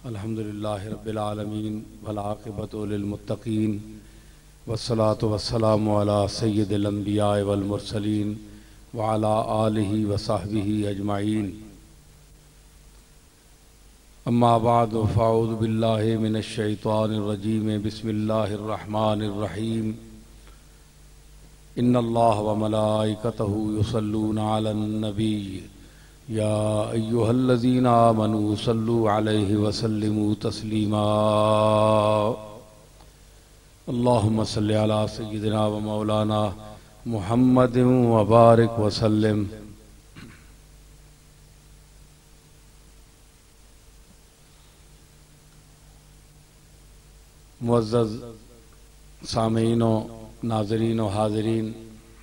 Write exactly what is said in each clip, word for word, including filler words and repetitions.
अल्हम्दुलिल्लाहि रब्बिल आलमीन वल आक़िबतु लिल मुत्तक़ीन वस्सलातु वस्सलामु अला सय्यिदिल अंबिया वल मुरसलीन व अला आलिहि व सहबिहि अजमाइन। अम्मा बअद फ़अऊज़ु बिल्लाहि मिनश शैतानिर रजीम। बिस्मिल्लाहिर रहमानिर रहीम। इन्नल्लाह व मलाइकतहु युसल्लूना अलन नबी या अय्युहल्लज़ीना आमनू सल्लु अलैहि व सल्लिमू तस्लीमा। अल्लाहुम्मा सल्लि अला सय्यिदिना व मौलाना मुहम्मदिन व बारिक व सल्लिम। मुअज़्ज़ज़ सामीईन व नाज़रीन व हाज़रीन,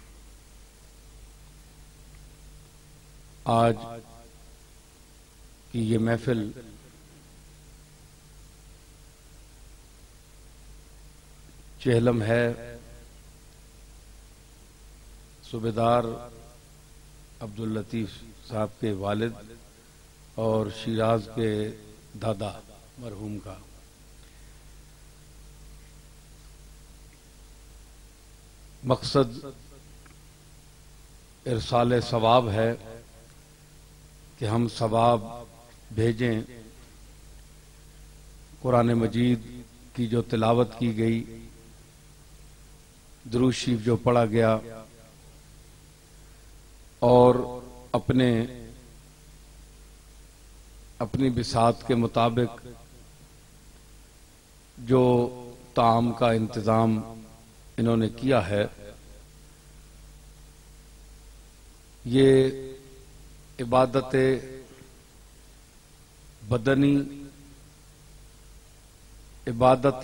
आज की ये महफिल चेहलम है सूबेदार अब्दुल लतीफ़ साहब के वालिद और शिराज के दादा मरहूम का। मकसद इरसाल सवाब है कि हम सवाब भेजें। कुरान मजीद की जो तिलावत की गई, दुरूद शरीफ जो पढ़ा गया और अपने अपनी बिसात के मुताबिक जो ताम का इंतज़ाम इन्होंने किया है, ये इबादत बदनी, इबादत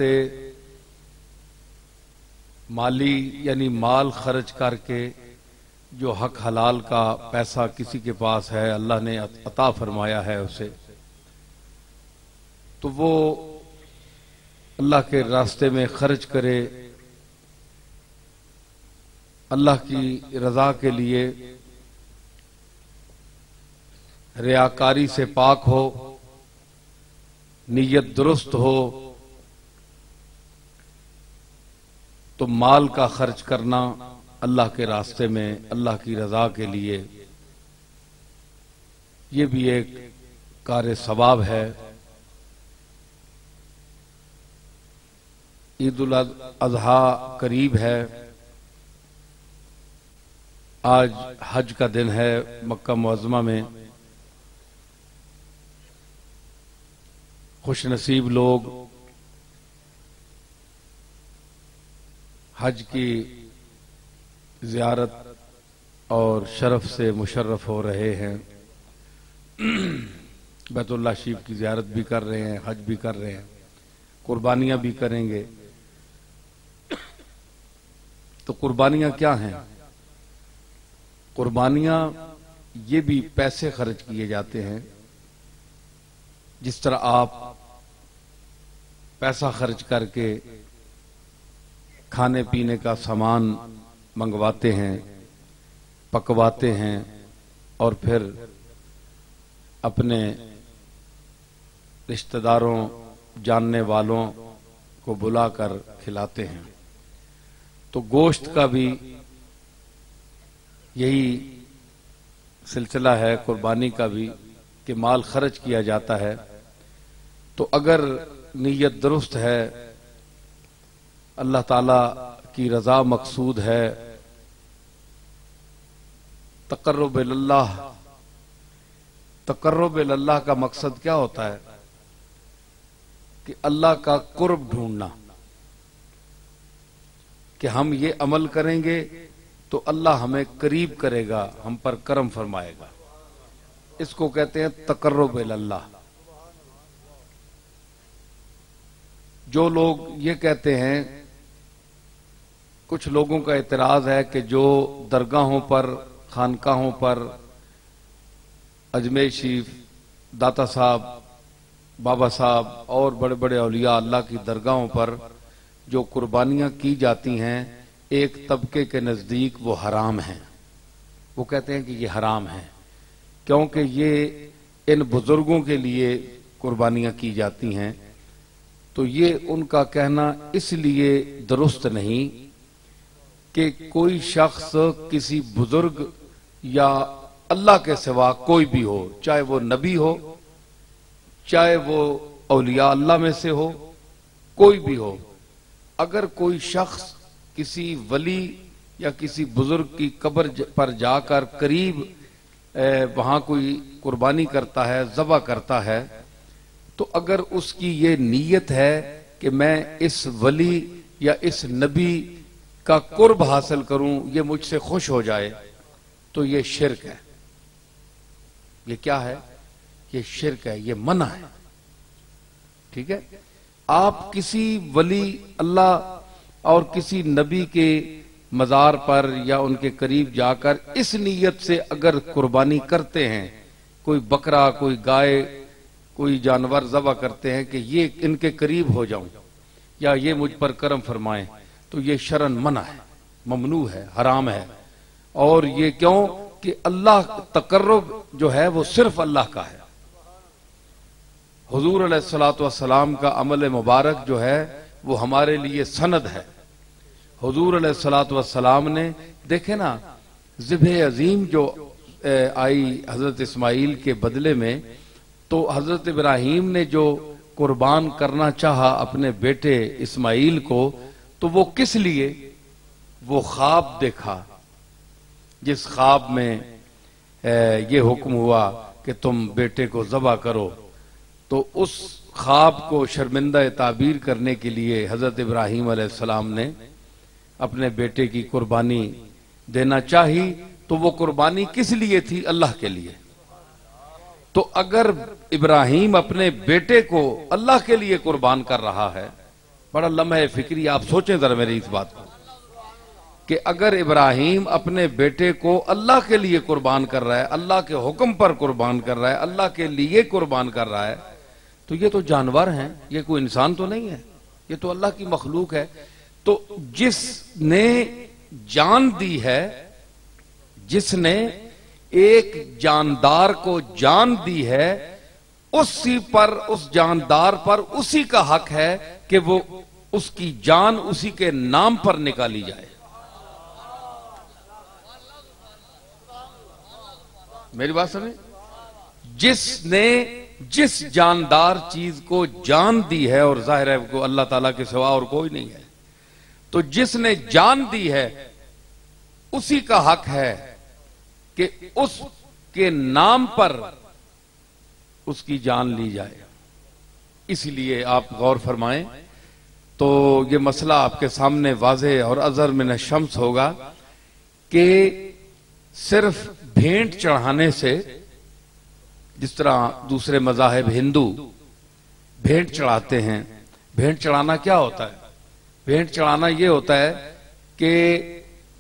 माली यानी माल खर्च करके जो हक हलाल का पैसा किसी के पास है, अल्लाह ने अता फरमाया है उसे, तो वो अल्लाह के रास्ते में खर्च करे, अल्लाह की रजा के लिए, रियाकारी से पाक हो, नीयत दुरुस्त हो, तो माल का खर्च करना अल्लाह के रास्ते में, अल्लाह की रजा के लिए, ये भी एक कार्य सवाब है। ईद उल अज़हा करीब है। आज हज का दिन है मक्का मुअज़्ज़मा में। खुश नसीब लोग हज की ज़ियारत और शरफ से मुशर्रफ हो रहे हैं। बैतुल्लाह शरीफ की ज़ियारत भी कर रहे हैं, हज भी कर रहे हैं, कुर्बानियां भी करेंगे। तो कुर्बानियां क्या हैं? कुर्बानियां ये भी पैसे खर्च किए जाते हैं। जिस तरह आप पैसा खर्च करके खाने पीने का सामान मंगवाते हैं, पकवाते हैं और फिर अपने रिश्तेदारों, जानने वालों को बुलाकर खिलाते हैं, तो गोश्त का भी यही सिलसिला है, कुर्बानी का भी, कि माल खर्च किया जाता है। तो अगर नीयत दुरुस्त है, अल्लाह ताला की रजा मकसूद है, तक़र्रुब इल्लाह, तक़र्रुब इल्लाह का मकसद क्या होता है? कि अल्लाह का कुर्ब ढूंढना, कि हम ये अमल करेंगे तो अल्लाह हमें करीब करेगा, हम पर करम फरमाएगा। इसको कहते हैं तक़र्रुब इल्लाह। जो लोग ये कहते हैं, कुछ लोगों का एतराज है कि जो दरगाहों पर, खानकाहों पर, अजमेर शरीफ, दाता साहब, बाबा साहब और बड़े बड़े औलिया अल्लाह की दरगाहों पर जो कुर्बानियां की जाती हैं, एक तबके के नजदीक वो हराम हैं। वो कहते हैं कि ये हराम है, क्योंकि ये इन बुजुर्गों के लिए कुर्बानियां की जाती हैं, तो ये उनका कहना इसलिए दुरुस्त नहीं कि कोई शख्स किसी बुजुर्ग या अल्लाह के सिवा कोई भी हो, चाहे वो नबी हो, चाहे वो औलिया अल्लाह में से हो, कोई भी हो, अगर कोई शख्स किसी वली या किसी बुजुर्ग की कब्र पर जाकर करीब वहां कोई कुर्बानी करता है, ज़बह करता है, तो अगर उसकी ये नीयत है कि मैं इस वली या इस नबी का कुर्ब हासिल करूं, ये मुझसे खुश हो जाए, तो ये शिरक है। ये क्या है? ये शिरक है, ये मना है। ठीक है, आप किसी वली अल्लाह और किसी नबी के मजार पर या उनके करीब जाकर इस नीयत से अगर कुर्बानी करते हैं, कोई बकरा, कोई गाय, कोई जानवर ज़बह करते हैं कि ये इनके करीब हो जाऊं या ये मुझ पर करम फरमाएं, तो ये शरन मना है, ममनू है, हराम है। और ये क्यों कि अल्लाह तकर्रुब जो है वो सिर्फ अल्लाह का है। हुजूर अलैहिस्सलातु वस्सलाम का अमल मुबारक जो है वो हमारे लिए सनद है। हुजूर अलैहिस्सलातु वस्सलाम ने, देखे ना, ज़िब्ह अजीम जो आई हजरत इस्माइल के बदले में, तो हजरत इब्राहिम ने जो कुर्बान करना चाहा अपने बेटे इस्माइल को, तो वो किस लिए? वो ख्वाब देखा, जिस ख्वाब में ये हुक्म हुआ कि तुम बेटे को ज़बह करो, तो उस ख्वाब को शर्मिंदा ताबीर करने के लिए हजरत इब्राहिम अलैहिस्सलाम ने अपने बेटे की कुर्बानी देना चाही। तो वो कुर्बानी किस लिए थी? अल्लाह के लिए। तो अगर इब्राहिम अपने बेटे को अल्लाह के लिए कुर्बान कर रहा है, बड़ा लम्हे फिक्री, आप सोचें जरा मेरी इस बात को, कि अगर इब्राहिम अपने बेटे को अल्लाह के लिए कुर्बान कर रहा है, अल्लाह के हुक्म पर कुर्बान कर रहा है, अल्लाह के लिए कुर्बान कर रहा है, तो ये तो जानवर हैं, ये कोई इंसान तो नहीं है, ये तो अल्लाह की मखलूक है। तो जिसने जान दी है, जिसने एक जानदार को जान दी है, उसी पर, उस जानदार पर उसी का हक है कि वो उसकी जान उसी के नाम पर निकाली जाए। मेरी बात सुने, जिसने जिस जानदार चीज को जान दी है, और जाहिर है को अल्लाह ताला के सिवा और कोई नहीं है, तो जिसने जान दी है उसी का हक है कि उसके नाम पर उसकी जान ली जाए। इसलिए आप गौर फरमाएं तो ये मसला आपके सामने वाज़ेह और अज़हर मिन शम्स होगा कि सिर्फ भेंट चढ़ाने से, जिस तरह दूसरे मज़ाहिब हिंदू भेंट चढ़ाते हैं, भेंट चढ़ाना क्या होता है? भेंट चढ़ाना यह होता है कि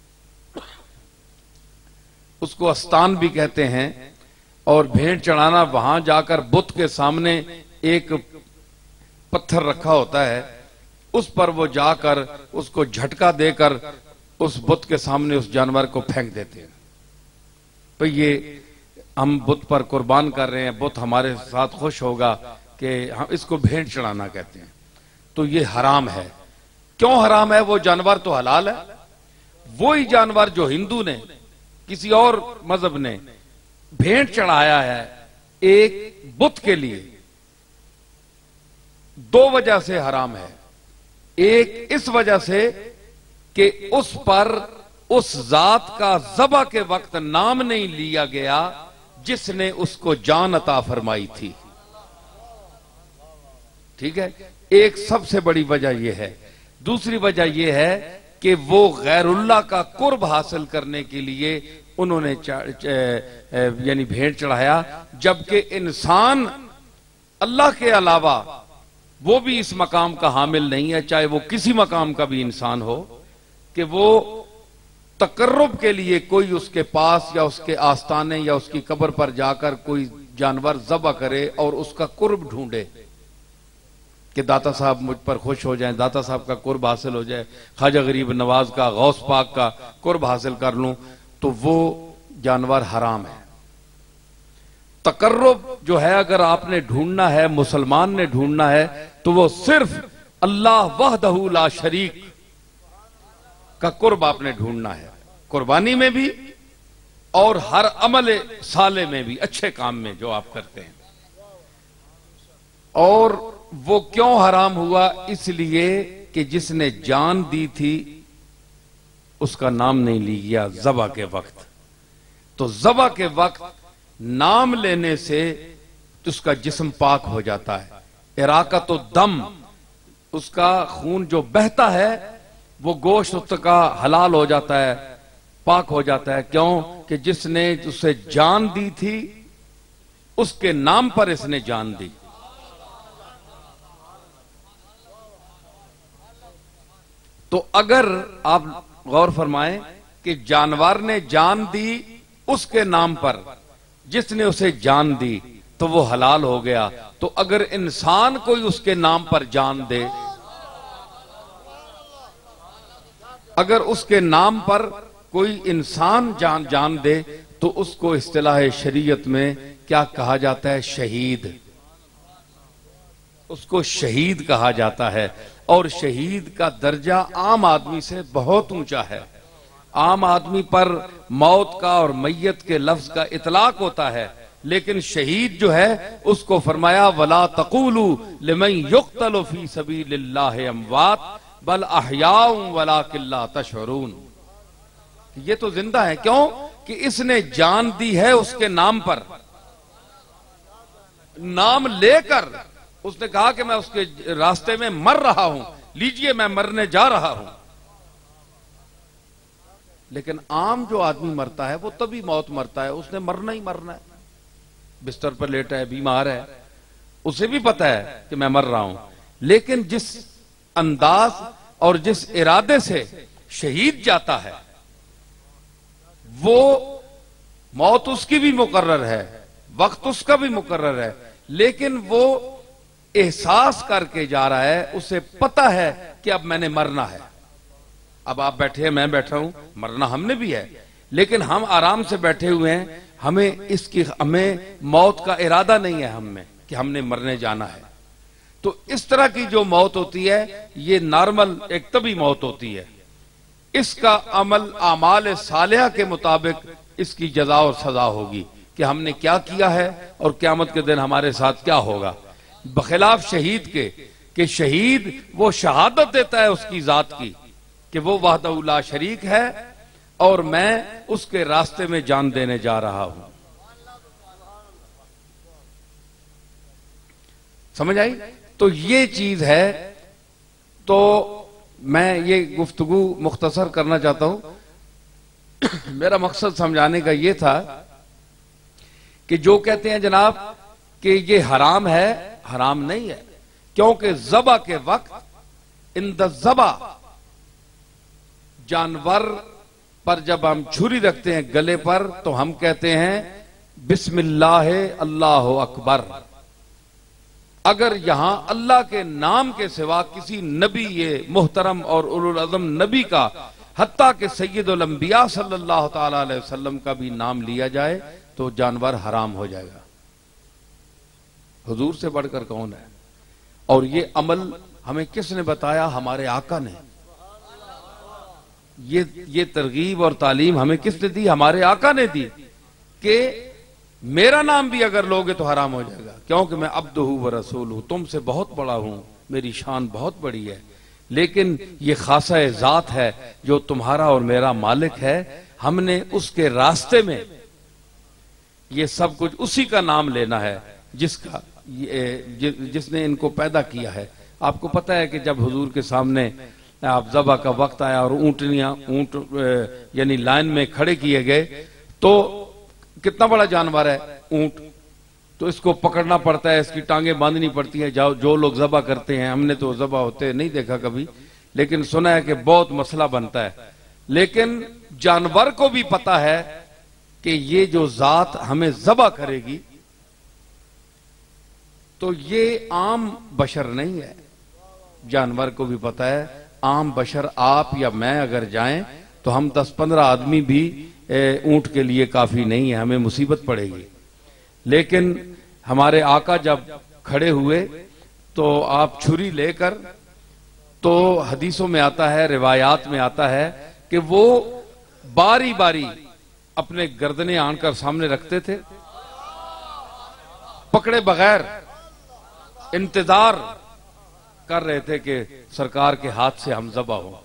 उसको अस्तान भी कहते हैं, और भेंट चढ़ाना वहां जाकर बुत के सामने एक पत्थर रखा होता है, उस पर वो जाकर उसको झटका देकर उस बुत के सामने उस जानवर को फेंक देते हैं। तो ये हम बुत पर कुर्बान कर रहे हैं, बुत हमारे साथ खुश होगा, कि हम इसको भेंट चढ़ाना कहते हैं। तो ये हराम है। क्यों हराम है? वो जानवर तो हलाल है। वही जानवर जो हिंदू ने, किसी और मजहब ने भेंट चढ़ाया है एक बुत के लिए, दो वजह से हराम है। एक इस वजह से कि उस पर उस जात का ज़बह के वक्त नाम नहीं लिया गया जिसने उसको जान अता फरमाई थी। ठीक है, एक सबसे बड़ी वजह यह है। दूसरी वजह यह है कि वो गैरुल्लाह का कुर्ब हासिल करने के लिए उन्होंने यानी भेंट चढ़ाया, जबकि इंसान अल्लाह के अलावा वो भी इस मकाम का हामिल नहीं है, चाहे वो किसी मकाम का भी इंसान हो, कि वो तकर्रुब के लिए कोई उसके पास या उसके आस्थाने या उसकी कब्र पर जाकर कोई जानवर ज़बह करे और उसका कुर्ब ढूंढे कि दाता साहब मुझ पर खुश हो जाएं, दाता साहब का कुर्ब हासिल हो जाए, ख्वाजा गरीब नवाज का, गौस पाक का कुर्ब हासिल कर लूं, तो वो जानवर हराम है। तकर्रुब जो है अगर आपने ढूंढना है, मुसलमान ने ढूंढना है, तो वो सिर्फ अल्लाह वहदहू ला शरीक का कुर्ब आपने ढूंढना है, कुर्बानी में भी और हर अमल साले में भी, अच्छे काम में जो आप करते हैं। और वो क्यों हराम हुआ? इसलिए कि जिसने जान दी थी उसका नाम नहीं लिया ज़बा के वक्त। तो ज़बा के वक्त नाम लेने से उसका जिस्म पाक हो जाता है। इराक़त दम, उसका खून जो बहता है वो गोश्त उसका हलाल हो जाता है, पाक हो जाता है। क्यों? कि जिसने उसे जान दी थी उसके नाम पर इसने जान दी। तो अगर आप गौर फरमाएं कि जानवर ने जान दी उसके नाम पर, जिसने उसे जान दी, तो वो हलाल हो गया। तो अगर इंसान कोई उसके नाम पर जान दे, अगर उसके नाम पर कोई इंसान जान जान दे, तो उसको इस्तिलाह शरीयत में क्या कहा जाता है? शहीद। उसको शहीद कहा जाता है। और शहीद का दर्जा आम आदमी से बहुत ऊंचा है। आम आदमी पर मौत का और मैयत के लफ्ज का इतलाक होता है, लेकिन शहीद जो है उसको फरमाया वला तक़ूलू लिमन युक़्तलु फी सबीलिल्लाहि अमवात बल अहयाउन वलाकिन ला तशऊरून। ये तो जिंदा है। क्यों? कि इसने जान दी है उसके नाम पर, नाम लेकर उसने कहा कि मैं उसके रास्ते में मर रहा हूं, लीजिए मैं मरने जा रहा हूं। लेकिन आम जो आदमी मरता है वो तभी मौत मरता है, उसने मरना ही मरना है। बिस्तर पर लेटा है, बीमार है, उसे भी पता है कि मैं मर रहा हूं, लेकिन जिस अंदाज और जिस इरादे से शहीद जाता है वो मौत उसकी भी मुकर्रर है, वक्त उसका भी मुकर्रर है, लेकिन वो एहसास करके जा रहा है, उसे पता है कि अब मैंने मरना है। अब आप बैठे हैं, मैं बैठा हूं, मरना हमने भी है, लेकिन हम आराम से बैठे हुए हैं, हमें इसकी हमें मौत का इरादा नहीं है हम में कि हमने मरने जाना है। तो इस तरह की जो मौत होती है ये नॉर्मल एक तभी मौत होती है। इसका अमल आमाल सालिहा के मुताबिक इसकी जजा और सजा होगी कि हमने क्या किया है और क़यामत के दिन हमारे साथ क्या होगा। बखिलाफ शहीद के कि शहीद वो शहादत देता है उसकी जात की कि वो वहदहू ला शरीक है और मैं उसके रास्ते में जान देने जा रहा हूं। समझ आई? तो ये चीज है। तो मैं ये गुफ्तगू मुख्तसर करना चाहता हूं। मेरा मकसद समझाने का ये था कि जो कहते हैं जनाब कि ये हराम है, हराम नहीं है, क्योंकि ज़बा के वक्त इन द ज़बा जानवर पर जब हम छुरी रखते हैं गले पर तो हम कहते हैं बिस्मिल्लाह अल्लाहु अकबर। अगर यहां अल्लाह के नाम के सिवा किसी नबी ये मुहतरम और उलुल अज़म नबी का, हत्ता के सय्यदुल अंबिया सल्लल्लाहु ताला अलैहि वसल्लम का भी नाम लिया जाए तो जानवर हराम हो जाएगा। हुजूर से बढ़कर कौन है? और ये अमल हमें किसने बताया? हमारे आका ने। ये ये तरगीब और तालीम हमें किसने दी? हमारे आका ने दी कि मेरा नाम भी अगर लोगे तो हराम हो जाएगा, क्योंकि मैं अब्दुहू व रसूल हूं, तुमसे बहुत बड़ा हूं, मेरी शान बहुत बड़ी है, लेकिन ये खासा जात है जो तुम्हारा और मेरा मालिक है। हमने उसके रास्ते में ये सब कुछ उसी का नाम लेना है जिसका ये, जिसने इनको पैदा किया है। आपको पता है कि जब हुजूर के सामने आप ज़बा का वक्त आया और ऊंटनियां ऊंट यानी लाइन में खड़े किए गए, तो कितना बड़ा जानवर है ऊंट, तो इसको पकड़ना पड़ता है, इसकी टांगें बांधनी पड़ती है। जाओ जो लोग ज़बा करते हैं, हमने तो ज़बा होते नहीं देखा कभी, लेकिन सुना है कि बहुत मसला बनता है। लेकिन जानवर को भी पता है कि ये जो जात हमें ज़बा करेगी तो ये आम बशर नहीं है। जानवर को भी पता है आम बशर आप या मैं अगर जाएं तो हम दस पंद्रह आदमी भी ऊंट के लिए काफी नहीं है, हमें मुसीबत पड़ेगी। लेकिन हमारे आका जब खड़े हुए तो आप छुरी लेकर, तो हदीसों में आता है, रिवायात में आता है कि वो बारी बारी अपने गर्दने आनकर सामने रखते थे, पकड़े बगैर इंतजार कर रहे थे कि सरकार के हाथ से हम ज़बा हो।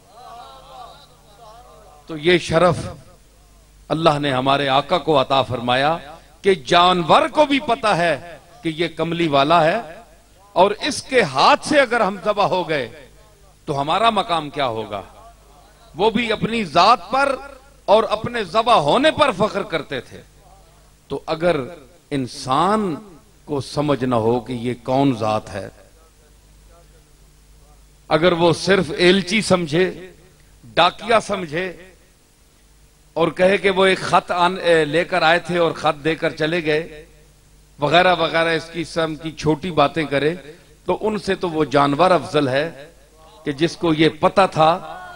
तो ये शरफ अल्लाह ने हमारे आका को अता फरमाया कि जानवर को भी पता है कि ये कमली वाला है, और इसके हाथ से अगर हम ज़बा हो गए तो हमारा मकाम क्या होगा। वो भी अपनी जात पर और अपने ज़बा होने पर फख्र करते थे। तो अगर इंसान को समझ ना हो कि ये कौन जात है, अगर वो सिर्फ एलची समझे, डाकिया समझे और कहे कि वो एक खत लेकर आए थे और खत देकर चले गए वगैरह वगैरह, इसकी सम की छोटी बातें करे, तो उनसे तो वो जानवर अफजल है कि जिसको ये पता था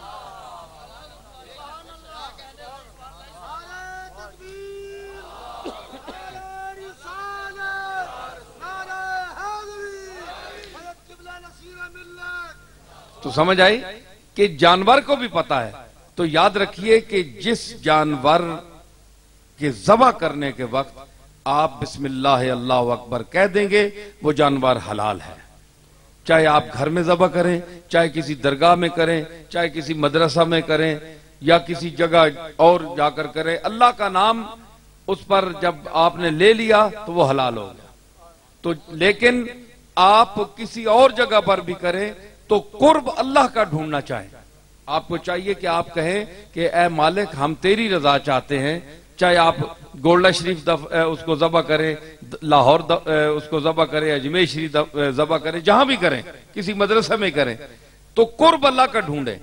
तो समझ आई कि जानवर को भी पता है। तो याद रखिए कि जिस जानवर के ज़बा करने के वक्त आप बिस्मिल्लाह अल्लाह अकबर कह देंगे, वो जानवर हलाल है। चाहे आप घर में ज़बा करें, चाहे किसी दरगाह में करें, चाहे किसी मदरसा में करें, या किसी जगह और जाकर करें, अल्लाह का नाम उस पर जब आपने ले लिया तो वो हलाल हो गया। तो लेकिन आप किसी और जगह पर भी करें तो कुर्ब अल्लाह का ढूंढना चाहें। आपको चाहिए कि आप कहें कि ए मालिक हम तेरी रजा चाहते हैं, चाहे आप गोल्डा शरीफ उसको ज़बा करें, लाहौर उसको ज़बा करें, अजमेर शरीफ ज़बा करें, जहां भी करें, किसी मदरसा में करें, तो कुर्ब अल्लाह का ढूंढें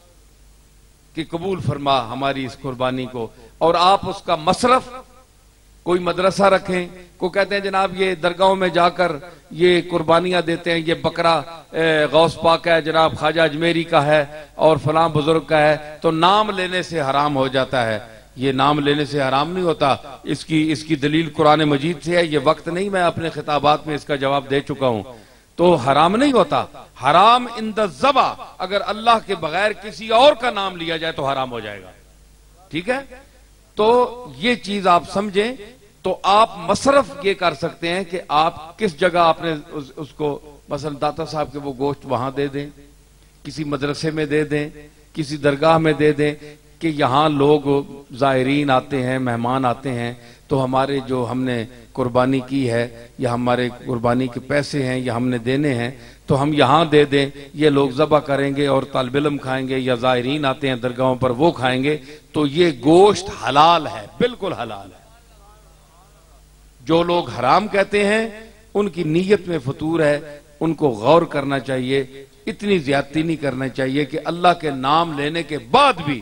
कि कबूल फरमा हमारी इस कुर्बानी को। और आप उसका मसरफ कोई मदरसा रखें, को कहते हैं जनाब ये दरगाहों में जाकर ये कुर्बानियां देते हैं, ये बकरा गौस पाक है, जनाब ख्वाजा अजमेरी का है और फलां बुजुर्ग का है, तो नाम लेने से हराम हो जाता है। ये नाम लेने से हराम नहीं होता, इसकी इसकी दलील कुरान मजीद से है। ये वक्त नहीं, मैं अपने खिताबात में इसका जवाब दे चुका हूं। तो हराम नहीं होता, हराम इंद ज़बा, अगर अल्लाह के बगैर किसी और का नाम लिया जाए तो हराम हो जाएगा। ठीक है, तो ये चीज आप समझें। तो आप मसरफ ये कर सकते हैं कि आप किस जगह आपने उस, उसको मसलन दाता साहब के वो गोश्त वहां दे दें, किसी मदरसे में दे दें, किसी दरगाह में दे दें कि यहाँ लोग ज़ायरीन आते हैं, मेहमान आते हैं, तो हमारे जो हमने कुर्बानी की है या हमारे कुर्बानी के पैसे हैं या हमने देने हैं, तो हम यहाँ दे दें, ये लोग ज़बा करेंगे और तालिब इल्म खाएंगे, या ज़ायरीन आते हैं दरगाहों पर वो खाएंगे, तो ये गोश्त हलाल है, बिल्कुल हलाल है। जो लोग हराम कहते हैं उनकी नीयत में फतूर है, उनको गौर करना चाहिए, इतनी ज्यादती नहीं करना चाहिए कि अल्लाह के नाम लेने के बाद भी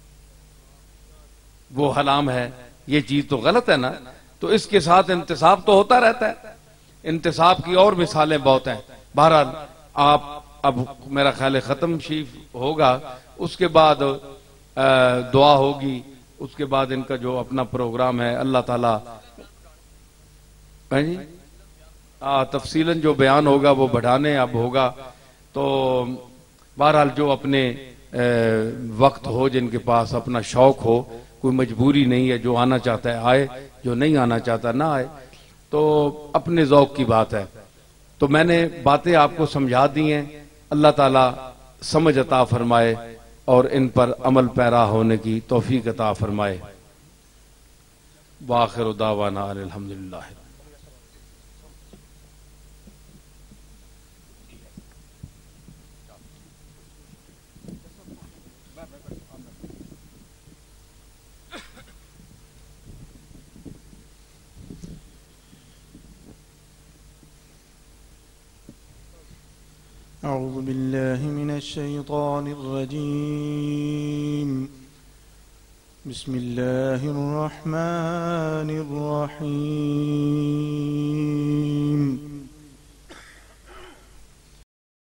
वो हराम है। ये चीज तो गलत है ना। तो इसके साथ इंतसाब तो होता रहता है। इंतसाब की और मिसालें बहुत हैं। बहरहाल आप अब मेरा ख्याल है खत्म शरीफ होगा, उसके बाद दुआ होगी, उसके बाद इनका जो अपना प्रोग्राम है अल्लाह ताला जी आ, तफसीलन जो बयान होगा वो बढ़ाने अब होगा। तो बहरहाल जो अपने ए, वक्त हो, जिनके पास अपना शौक हो, कोई मजबूरी नहीं है, जो आना चाहता है आए, जो नहीं आना चाहता ना आए, तो अपने ज़ौक की बात है। तो मैंने बातें आपको समझा दी हैं, अल्लाह ताला समझ अता फरमाए और इन पर अमल पैरा होने की तौफीक अता फरमाए। वाखिर दावाना अल्हम्दुलिल्लाह। अऊज़ु बिल्लाहि मिनश शैतानिर रजीम। बिस्मिल्लाहिर रहमानिर रहीम।